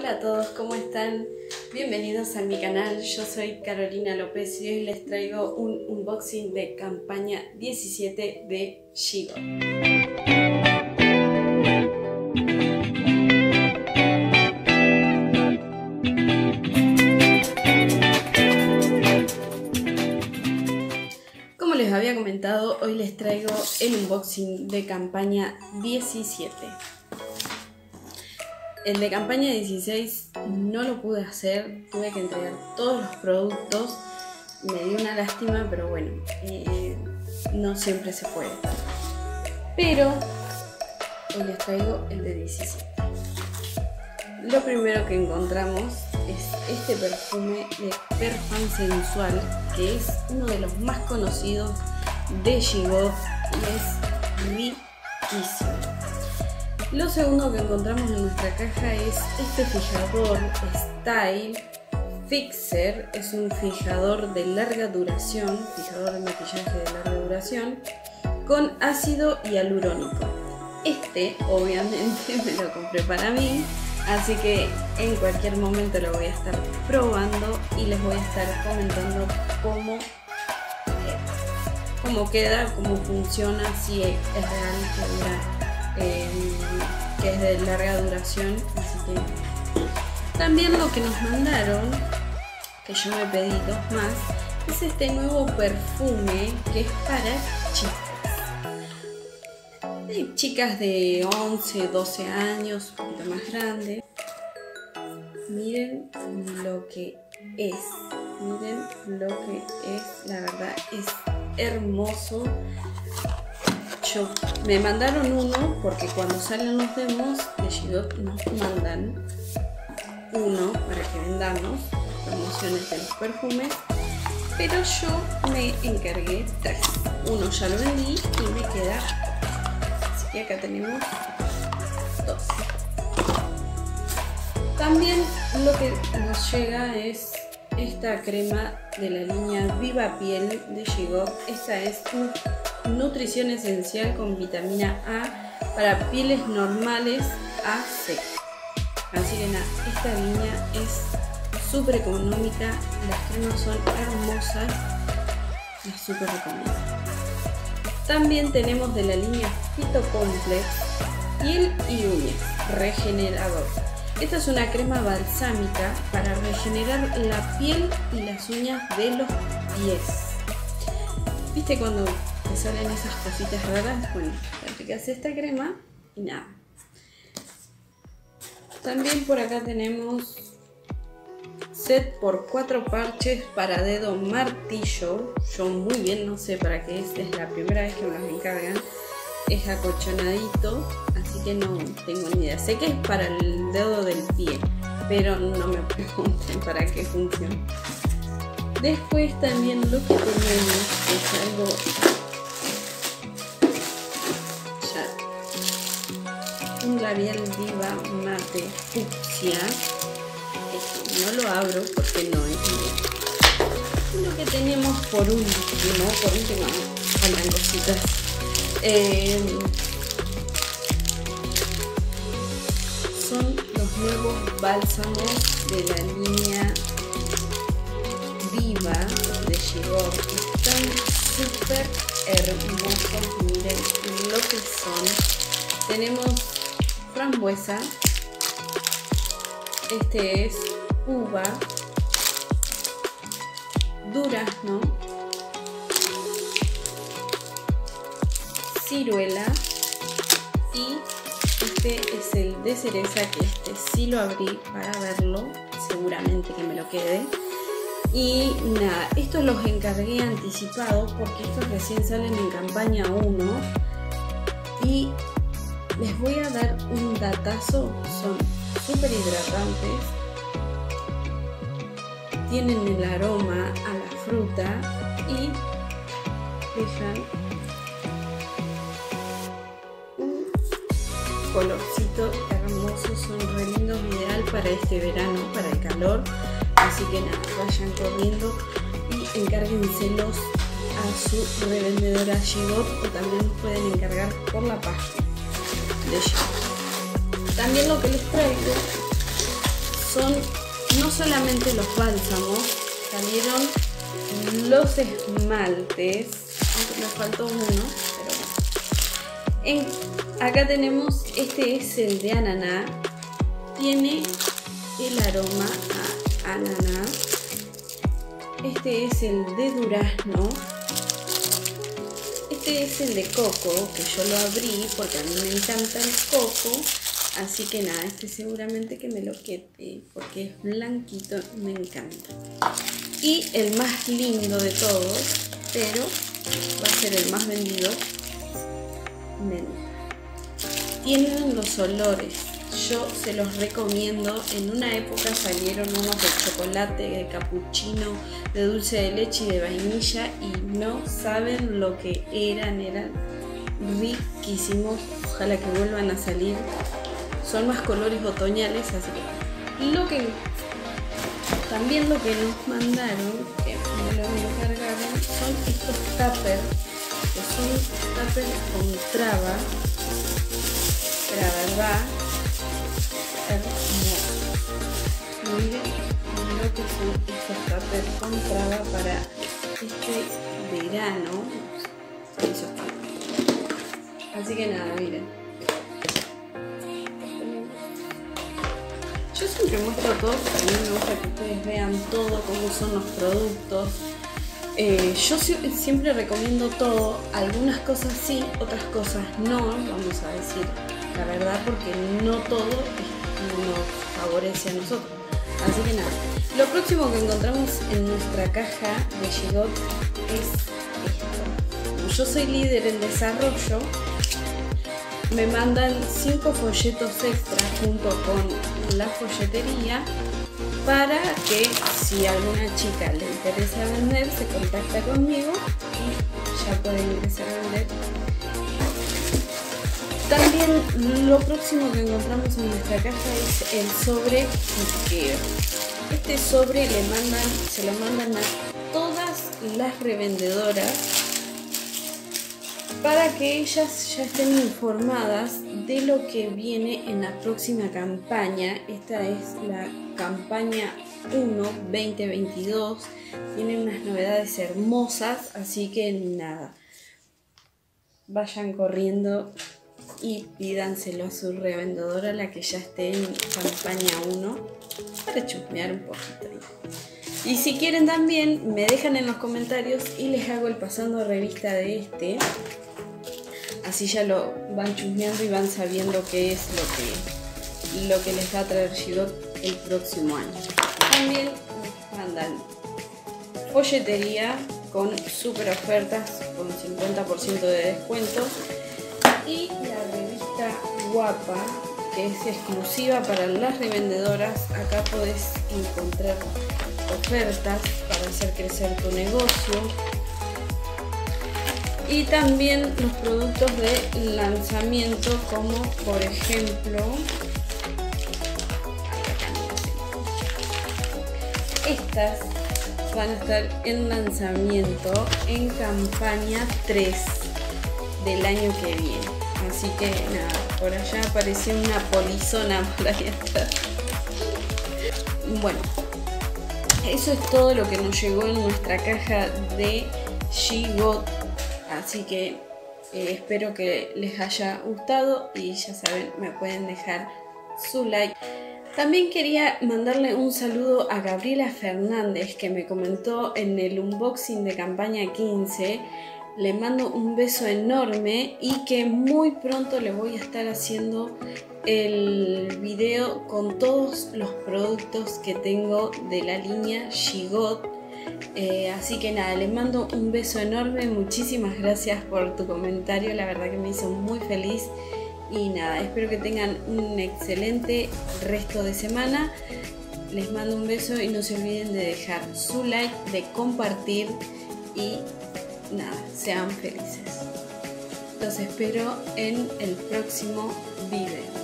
Hola a todos, ¿cómo están? Bienvenidos a mi canal, yo soy Carolina López y hoy les traigo un unboxing de campaña 17 de Gigor. Como les había comentado, hoy les traigo el unboxing de campaña 17. El de campaña 16 no lo pude hacer, tuve que entregar todos los productos, me dio una lástima, pero bueno, no siempre se puede. Pero hoy les traigo el de 17. Lo primero que encontramos es este perfume de Parfum Sensual, que es uno de los más conocidos de Gigor y es riquísimo. Lo segundo que encontramos en nuestra caja es este fijador Style Fixer. Es un fijador de larga duración, fijador de maquillaje de larga duración, con ácido hialurónico. Este obviamente me lo compré para mí, así que en cualquier momento lo voy a estar probando y les voy a estar comentando cómo queda, cómo funciona, si es real que dura. Que es de larga duración, así que también lo que nos mandaron, que yo me pedí dos más, es este nuevo perfume que es para chicas. Hay chicas de 11, 12 años, un poquito más grandes. Miren lo que es, la verdad es hermoso. Me mandaron uno porque cuando salen los demos de Gigor nos mandan uno para que vendamos promociones de los perfumes, pero yo me encargué tres. Uno ya lo vendí y me queda, así que acá tenemos dos. También lo que nos llega es esta crema de la línea Viva Piel de Gigor. Esta es nutrición esencial con vitamina A para pieles normales a seca. Así que nada, esta línea es súper económica, las cremas son hermosas, las súper recomiendo. También tenemos de la línea Phytocomplex Piel y Uñas Regenerador. Esta es una crema balsámica para regenerar la piel y las uñas de los pies. ¿Viste cuando te salen esas cositas raras? Bueno, te aplicas esta crema y nada. También por acá tenemos set por 4 parches para dedo martillo. Yo muy bien no sé para qué es la primera vez que me los encargan. Es acolchonadito, así que no tengo ni idea. Sé que es para el dedo del pie, pero no me pregunten para qué funciona. Después también lo que tenemos es algo un labial Diva Mate Fucsia. Esto no lo abro porque no es mío. Y lo que tenemos por último faltan cositas. Son los nuevos bálsamos de la línea Viva de Gigor. Están súper hermosos, miren lo que son. Tenemos frambuesa, este es uva, durazno, ciruela y este es el de cereza, que este sí lo abrí para verlo, seguramente que me lo quede. Y nada, estos los encargué anticipados porque estos recién salen en campaña 1 y les voy a dar un datazo. Son súper hidratantes, tienen el aroma a la fruta y dejan un colorcito hermoso. Son re lindos, ideal para este verano, para el calor. Así que nada, vayan corriendo y encárguenselos a su revendedora Gigor, o también los pueden encargar por la página de Gigor. También lo que les traigo son no solamente los bálsamos, salieron los esmaltes, aunque me faltó uno, pero bueno. Acá tenemos, este es el de ananá, tiene el aroma a ananá. Este es el de durazno. Este es el de coco, que yo lo abrí porque a mí me encanta el coco. Así que nada, este seguramente que me lo quede porque es blanquito, me encanta. Y el más lindo de todos, pero va a ser el más vendido, menta. Tienen los olores, yo se los recomiendo. En una época salieron unos de chocolate, de capuchino, de dulce de leche y de vainilla y no saben lo que eran riquísimos. Ojalá que vuelvan a salir. Son más colores otoñales, así que también lo que nos mandaron, que me lo encargaron, son estos tuppers, que son tuppers con traba, que la verdad hermoso. Miren lo que son estos tuppers con traba para este verano. Así que nada, miren. Yo siempre muestro todo, porque a mí me gusta que ustedes vean todo, cómo son los productos. Yo siempre recomiendo todo, algunas cosas sí, otras cosas no, vamos a decir la verdad, porque no todo nos favorece a nosotros. Así que nada, lo próximo que encontramos en nuestra caja de Gigot es esto. Como yo soy líder en desarrollo, me mandan 5 folletos extra junto con la folletería para que si a alguna chica le interesa vender, se contacta conmigo y ya puede empezar a vender. También lo próximo que encontramos en nuestra caja es el sobre Ikea. Este sobre se lo mandan a todas las revendedoras para que ellas ya estén informadas de lo que viene en la próxima campaña. Esta es la campaña 1 2022. Tiene unas novedades hermosas, así que nada, vayan corriendo y pídanselo a su revendedora, la que ya esté en campaña 1, para chusmear un poquito. Y si quieren también me dejan en los comentarios y les hago el pasando revista de este. Así ya lo van chusmeando y van sabiendo qué es lo que les va a traer Gigot el próximo año. También nos mandan folletería con super ofertas con 50% de descuento. Y la revista Guapa, que es exclusiva para las revendedoras. Acá podés encontrar ofertas para hacer crecer tu negocio. Y también los productos de lanzamiento, como por ejemplo estas van a estar en lanzamiento en campaña 3 del año que viene. Así que nada, por allá apareció una polizona por ahí atrás. Bueno, eso es todo lo que nos llegó en nuestra caja de Gigot. Así que espero que les haya gustado y ya saben, me pueden dejar su like. También quería mandarle un saludo a Gabriela Fernández, que me comentó en el unboxing de campaña 15. Le mando un beso enorme y que muy pronto le voy a estar haciendo el video con todos los productos que tengo de la línea Gigot. Así que nada, les mando un beso enorme, muchísimas gracias por tu comentario, la verdad que me hizo muy feliz. Y nada, espero que tengan un excelente resto de semana. Les mando un beso y no se olviden de dejar su like, de compartir y nada, sean felices. Los espero en el próximo video.